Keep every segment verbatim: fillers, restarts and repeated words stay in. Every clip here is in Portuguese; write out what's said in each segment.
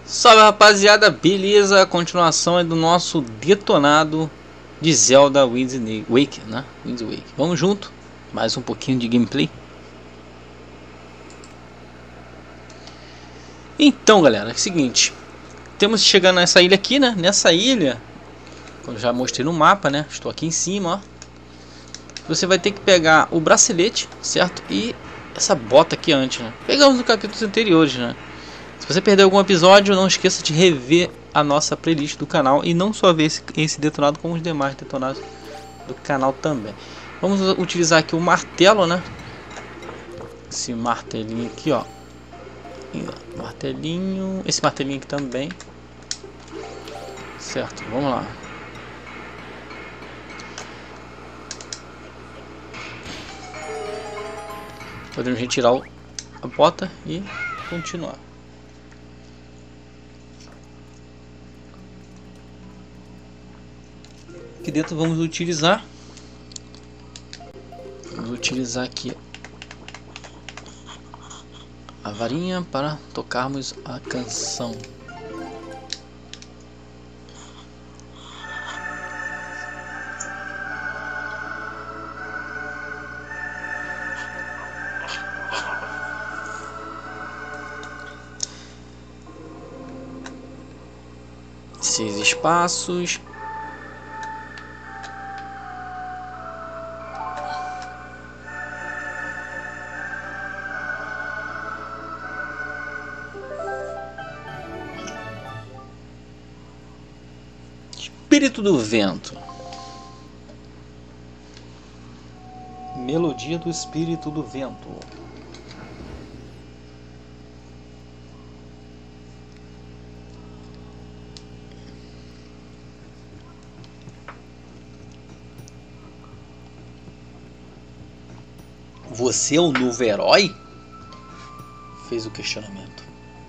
Salve rapaziada, beleza? A continuação é do nosso detonado de Zelda Wind Waker, né? Wind Waker. Vamos junto, mais um pouquinho de gameplay. Então galera, é o seguinte, temos que chegar nessa ilha aqui, né? Nessa ilha, como eu já mostrei no mapa, né? Estou aqui em cima, ó. Você vai ter que pegar o bracelete, certo? E essa bota aqui antes, né? Pegamos no capítulos anteriores, né? Se você perdeu algum episódio, não esqueça de rever a nossa playlist do canal. E não só ver esse, esse detonado, como os demais detonados do canal também. Vamos utilizar aqui o martelo, né? Esse martelinho aqui, ó. Martelinho. Esse martelinho aqui também. Certo, vamos lá. Podemos retirar a bota e continuar. Aqui dentro vamos utilizar vamos utilizar aqui a varinha para tocarmos a canção. Seis espaços. Espírito do vento. Melodia do espírito do vento. Você é o novo herói? Fez o questionamento.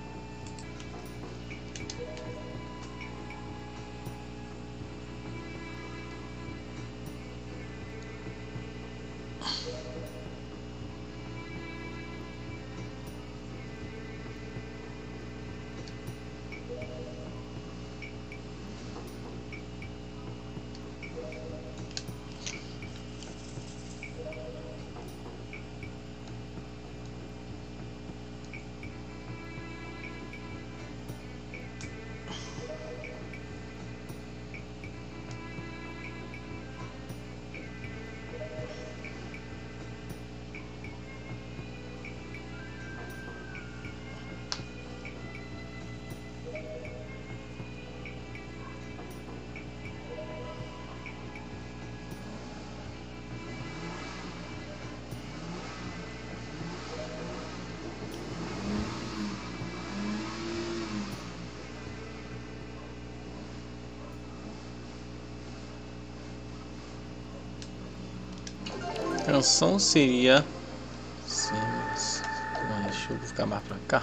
A canção seria sim, mas deixa eu ficar mais pra cá.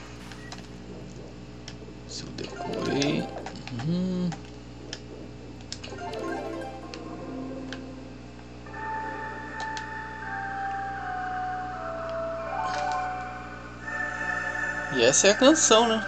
Se eu decorei. Uhum. E essa é a canção, né?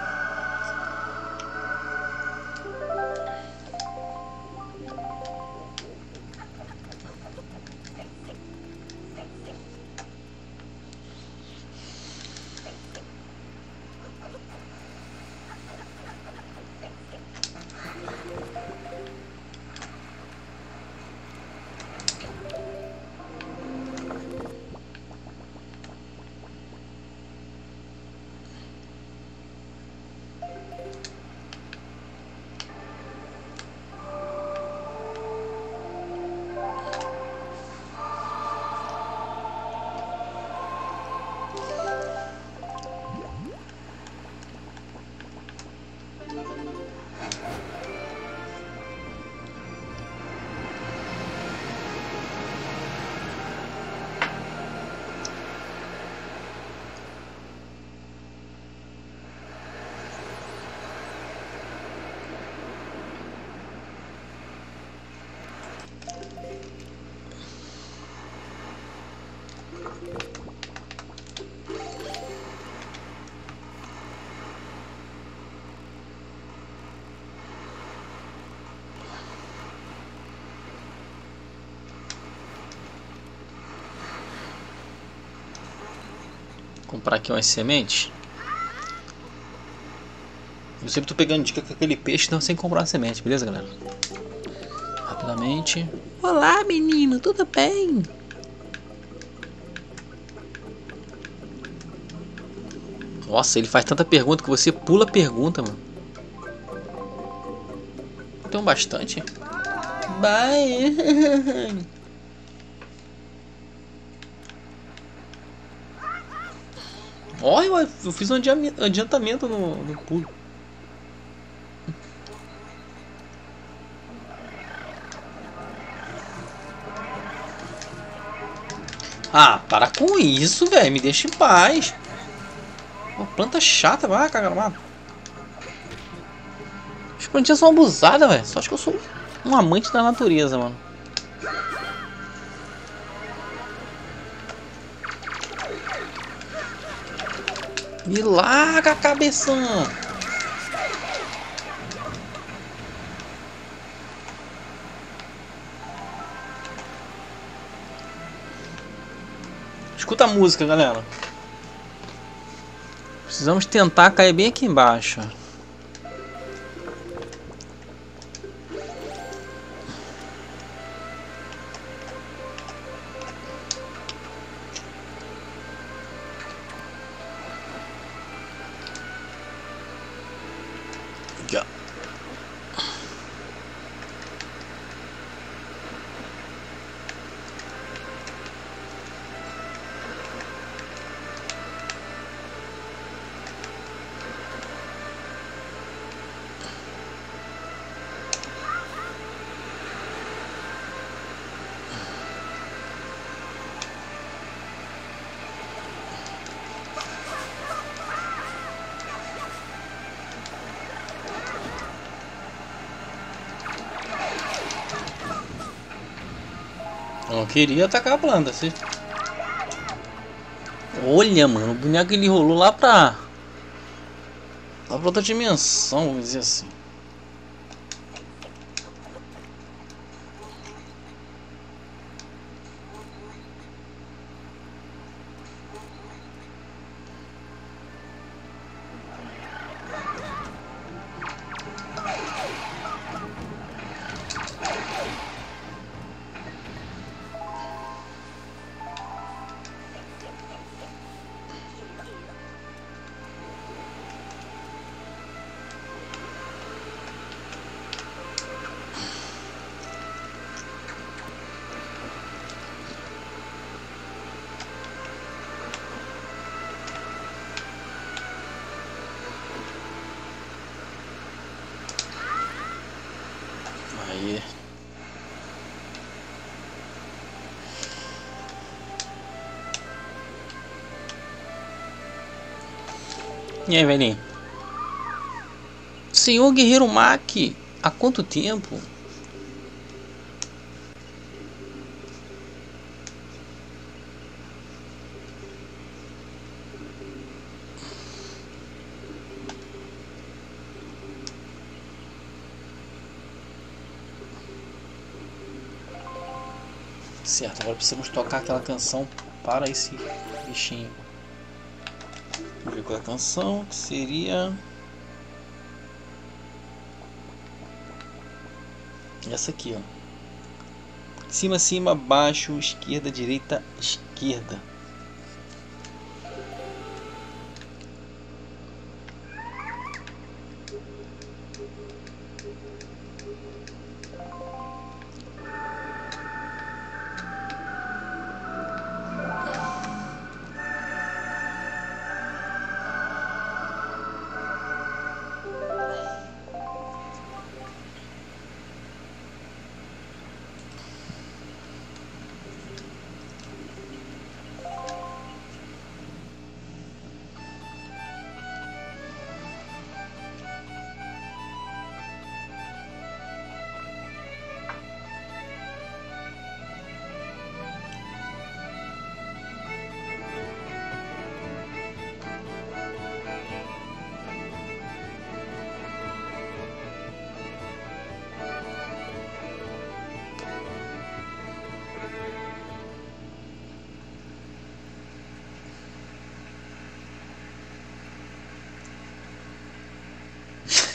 Comprar aqui umas sementes. Eu sempre tô pegando dica com aquele peixe, não sem comprar uma semente, beleza, galera? Rapidamente. Olá, menino, tudo bem? Nossa, ele faz tanta pergunta que você pula a pergunta, mano. Tem um bastante. Bye. Olha, eu fiz um adiantamento no, no pulo. Ah, para com isso, velho. Me deixa em paz. Uma planta chata, vai, cagar. As plantinhas são abusadas, velho. Só acho que eu sou um amante da natureza, mano. Me larga a cabeção. Escuta a música, galera. Precisamos tentar cair bem aqui embaixo. Já. Eu não queria atacar a planta, assim. Olha, mano, o boneco ele rolou lá pra... lá pra outra dimensão, vamos dizer assim. Aí. E aí, velhinho? Senhor Guerreiro Mac, há quanto tempo? Certo, agora precisamos tocar aquela canção para esse bichinho. Vamos ver qual é a canção, que seria... essa aqui, ó. Cima, cima, baixo, esquerda, direita, esquerda.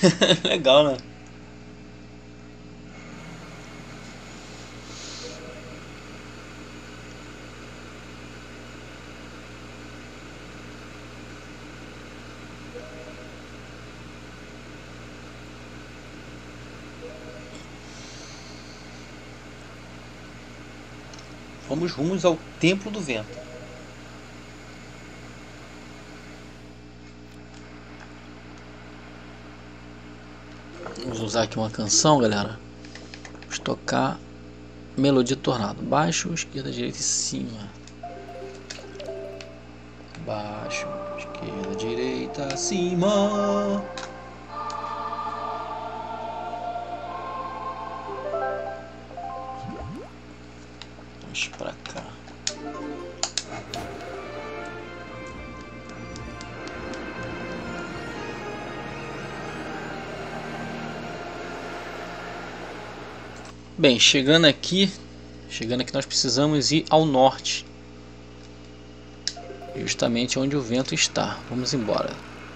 Legal, né? Vamos rumos ao Templo do Vento. Vamos usar aqui uma canção, galera. Vamos tocar Melodia Tornado. Baixo, esquerda, direita e cima. Baixo, esquerda, direita, cima. Vamos pra cá. Bem, chegando aqui, chegando aqui nós precisamos ir ao norte, justamente onde o vento está. Vamos embora.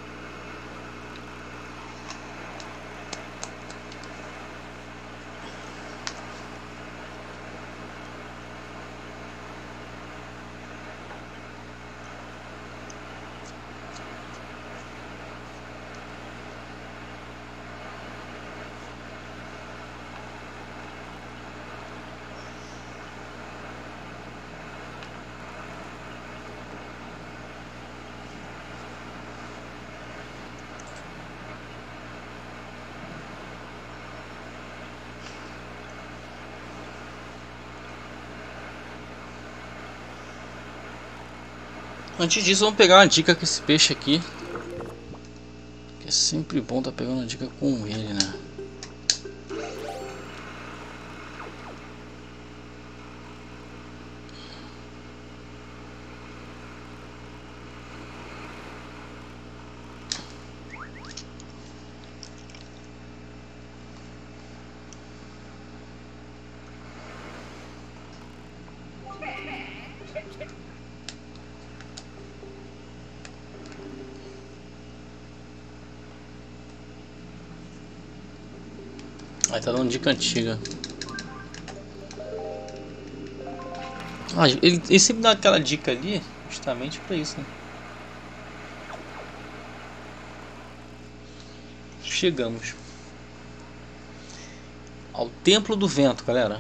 Antes disso, vamos pegar uma dica com esse peixe aqui, que é sempre bom estar tá pegando uma dica com ele, né? Aí tá dando dica antiga. Ah, ele, ele sempre dá aquela dica ali, justamente pra isso, né? Chegamos ao Templo do Vento, galera.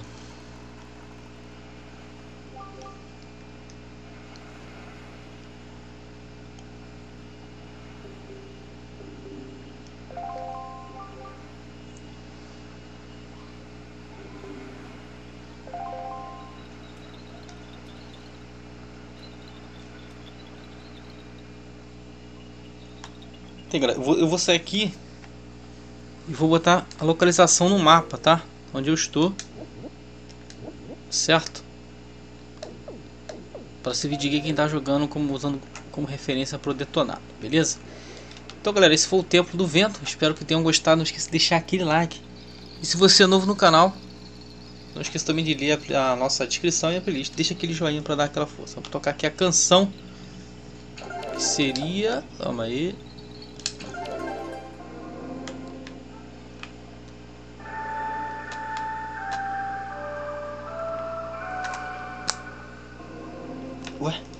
Eu vou sair aqui e vou botar a localização no mapa, tá? Onde eu estou, certo? Para se dividir quem está jogando, como usando como referência para o detonado, beleza? Então, galera, esse foi o Templo do Vento. Espero que tenham gostado. Não esqueça de deixar aquele like. E se você é novo no canal, não esqueça também de ler a, a nossa descrição e a playlist. Deixa aquele joinha para dar aquela força. Vou tocar aqui a canção, que seria... Calma aí. Ué?